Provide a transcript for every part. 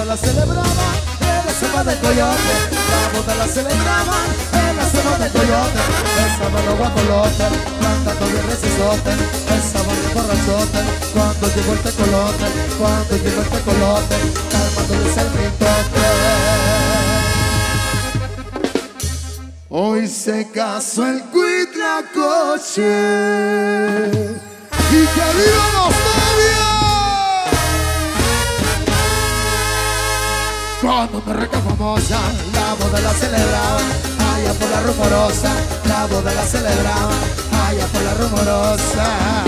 la celebraban en la selva del Coyote. La boda la celebraban en la selva del Coyote. Estaban los guapolotes cantando bien recisote. Estaban los borrachotes cuando llegó el tecolote. Cuando llegó el tecolote, calmándoles el mitote. Hoy se casó el Cuitlacoche y que viva los novios. Cuando me reca famosa, la boda la celebraban allá por la rumorosa. La boda la celebraban allá por la rumorosa.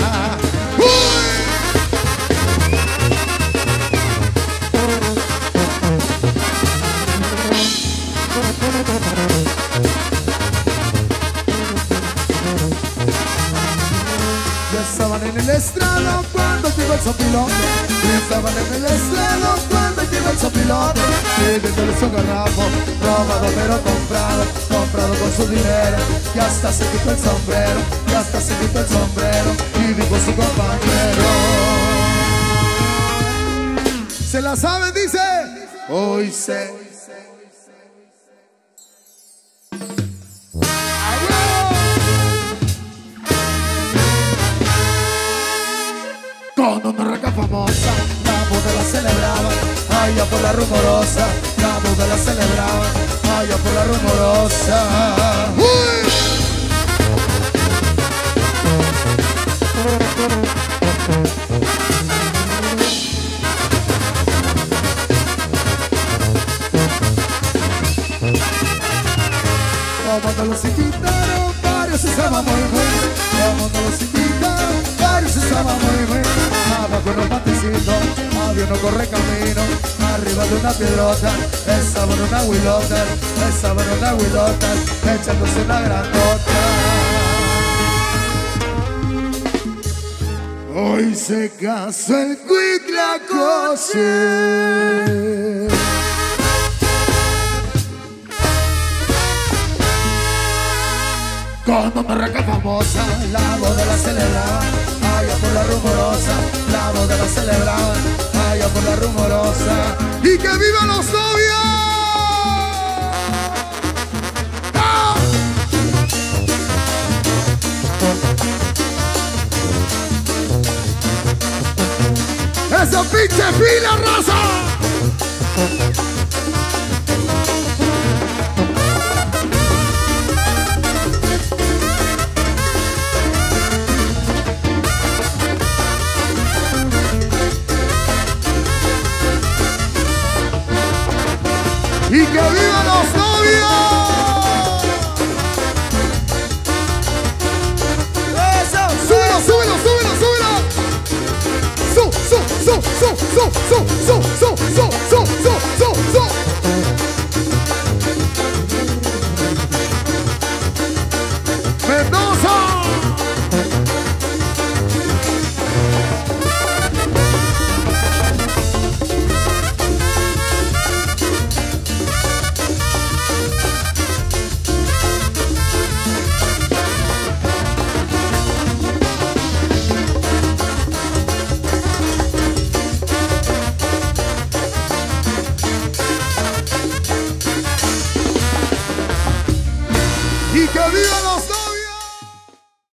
Ya estaban en el estrado cuando llegó el sopilote. Ya estaban en el estrado cuando llegó el sopilote. Pidiéndole su garrafo, robado pero comprado. Comprado con su dinero. Y hasta se quitó el sombrero. Y hasta se quitó el sombrero. Y dijo su compañero. Se la saben, dice. Hoy se... Con una raca famosa, la boda la celebraban allá por la rumorosa. La boda la celebraban allá por la rumorosa. Como no los invitaron, varios estaban muy buenos. Como no los invitaron, varios estaban muy buenos. Abajo en un patecito, había uno corre camino. Arriba de una piedrota, estaba en una huilota. Estaba en una huilota, echándose una grandota. Hoy se casó el Cuitlacoche. Con una raca famosa, la boda la celebraban allá por la rumorosa. La boda la celebraban allá por la rumorosa. ¡Y que vivan los novios! ¡Ah! ¡Esa pinche fila, raza! ¡Y que vivan los novios! ¡Eso! ¡Súbelo, súbelo, súbelo, súbelo! ¡Su, su, su, su, su, su, su, su, su, su, su, su, su! ¡Mendoza! ¡Y que vivan los dos!